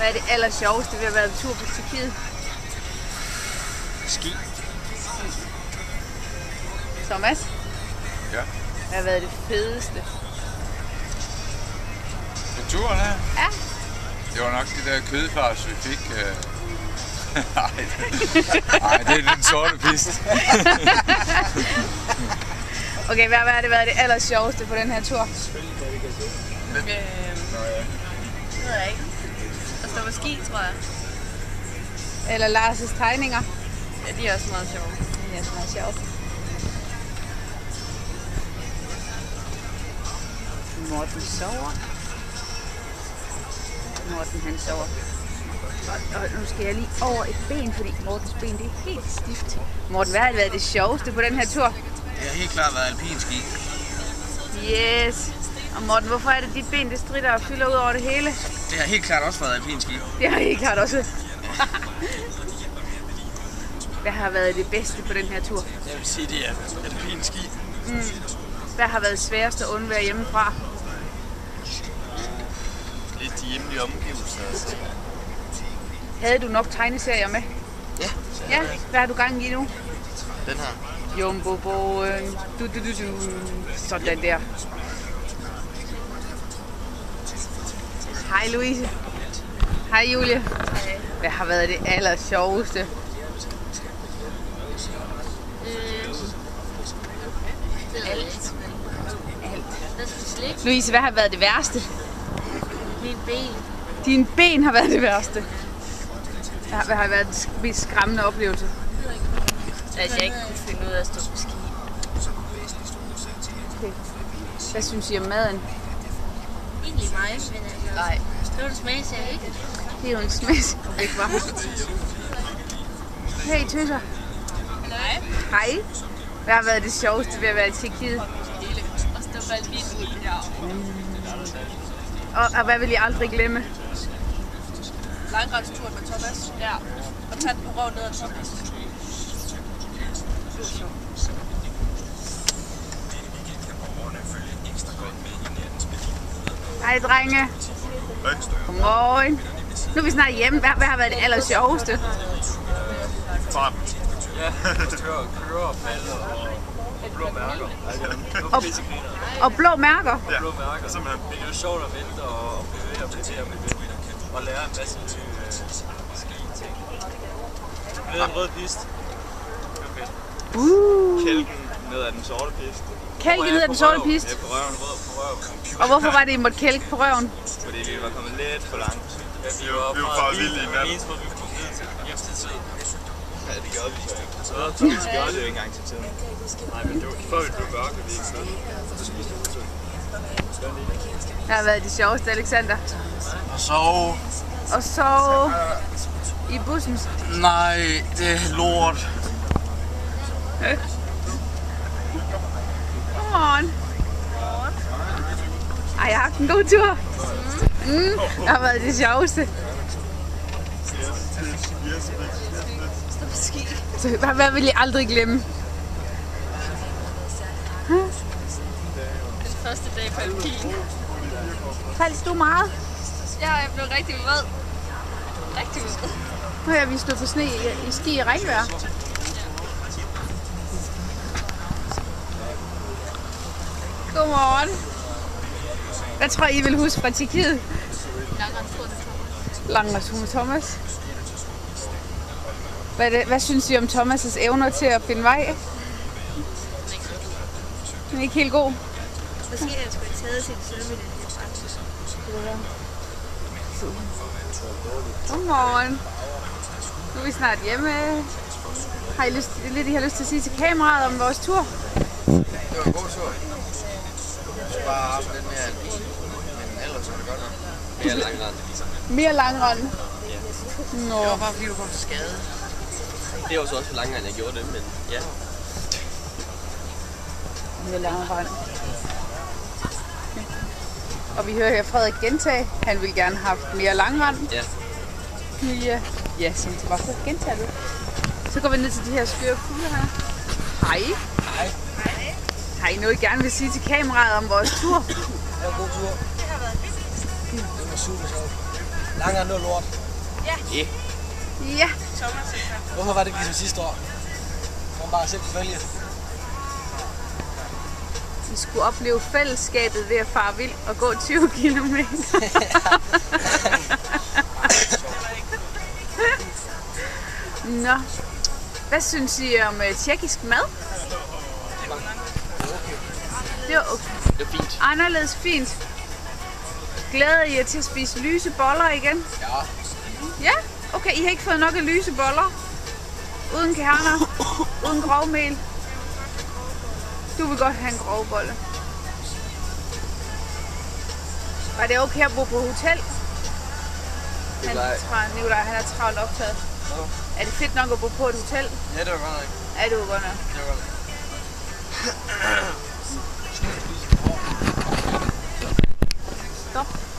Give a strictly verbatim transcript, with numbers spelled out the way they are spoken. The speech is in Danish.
Hvad er det aller sjoveste ved at være en tur på Tyrkiet? Ski. Thomas? Ja. Hvad har været det fedeste? På turen her? Ja. Det var nok det der kødfars, vi fik. Nej, Nej, det er den sorte pist. Okay, hvad har det været det aller sjoveste på den her tur? Øhm, det ved jeg ikke. At stå på ski, tror jeg. Eller Lars' tegninger? Ja, de er også meget sjove. Det er også meget sjovt. Morten sover. Morten han sover. Og, og nu skal jeg lige over et ben, fordi Mortens ben det er helt stift. Morten, hvad har det været det sjoveste på den her tur? Det har helt klart været alpinski. Yes. Og Morten, hvorfor er det dit ben, det stritter og fylder ud over det hele? Det har helt klart også været alpinski. Det har helt klart også. Hvad har været det bedste på den her tur? Jeg vil sige, det er alpinski. Mm. Hvad har været sværest at undvære hjemmefra? Lidt de hjemlige omgivelser. Altså. Havde du nok tegneserier med? Ja. Ja, hvad har du gang i nu? Den her. Jumbo-bogen. Du, du, du, du. Sådan der. Hej Louise. Hej Julie. Hej. Hvad har været det aller sjoveste? Øhm, alt. Alt. Louise, hvad har været det værste? Min ben. Dine ben har været det værste. Hvad har været den mest skræmmende oplevelse? At jeg ikke kunne finde ud af at stå på ski. Okay. Hvad synes I om maden? Egentlig mig, men altså... Nej. Det var en smagsag, ikke? Det er jo en smags. Okay, var. Hey tøser. Nej. Hej. Hvad har været det sjoveste ved at være i Tyrkiet? Og stå på alpin. Ja. Og, og hvad vil I aldrig glemme? Langrendsturen med Thomas. Ja. Og tage den på røven ned ad Thomas. Hej drenge. Godmorgen. Nu er vi snart hjemme. Hvad, hvad har været det aller sjoveste? Farten. Ja, køre, køre og falde og, og blå mærker. Og, og blå mærker? Ja, blå mærker. simpelthen. Det er jo sjovt at vente og, og bevæge og bevæge med det. Og lære en masse nye øh, ski-ting. Ned ad en rød pist. Det var fedt. Uh. Kælken ned ad den sorte pist. Kælken ned ad den sorte pist? Ja, på røven, rød på røven. Og hvorfor var det, I måtte kælke på røven? Fordi vi var kommet lidt for langt. Ja, vi var, vi var bare vilde i natten. Vi var vi kom ned til hjem til tiden. Ja, det gjorde vi så ikke. Så Thomas gjorde det jo ikke engang til tiden. Nej, men det var før vi blev mørke, vi ikke sådan. Så spiste vi på Det har været det sjoveste, Alexander. Og sove. Og sove i bussen. Nej, det er lort. Godmorgen. Ej, jeg har haft en god tur. Mm, det har været det sjoveste. Stå på ski. Så, hvad, hvad vil I aldrig glemme? Den første dag på alpin. Faldt du meget? Ja, jeg blev rigtig vred. Rigtig vred. Nå ja, vi stod på sne i, i ski i regnvejr. Godmorgen. Hvad tror I, I vil huske fra Tyrkiet? Langrendsturen med Thomas. Hvad, det, hvad synes I om Thomas' evner til at finde vej? Den er ikke helt god. Måske jeg skulle have taget sin søvn. Godmorgen. Nu er vi snart hjemme. Har I lyst, lidt, I har lyst til at sige til kameraet om vores tur? Det var en god tur. Jeg skulle bare have haft lidt mere alpin, men ellers var det godt nok. Mere langrend. Mere langrend? Ja. Nå. Det var bare fordi du kom til skade. Det var så også for langrend, jeg gjorde det, men ja. Mere langrend. Og vi hører her Frederik gentage. Han ville gerne have haft mere langrend. Ja. Ja, ja, så bare så gentager du. Så går vi ned til de her skøre fugle her. Hej. Hej. Har I noget, I gerne vil sige til kameraet om vores tur? Det var en god tur. Det har været vildt. Det var super sjovt. Lange er noget lort. Ja. Ja. Ja. Thomas er her. Hvorfor var det ikke ligesom sidste år? Man bare selv kunne vælge. Vi skulle opleve fællesskabet ved at fare vild og gå tyve kilometer. Nå. Hvad synes I om uh, tjekkisk mad? Det var okay. Det er fint. Anderledes fint. Glæder I jer til at spise lyse boller igen? Ja. Ja? Okay, I har ikke fået nok af lyse boller? Uden kerner? Uden grovmel? Du vil godt have en grov bolle. Var det okay at bo på hotel? Han, tra- Nikolaj, han er travlt optaget. Nå. Er det fedt nok at bo på et hotel? Ja, det var godt nok. Ja, det var godt nok. Det var godt nok. Stop.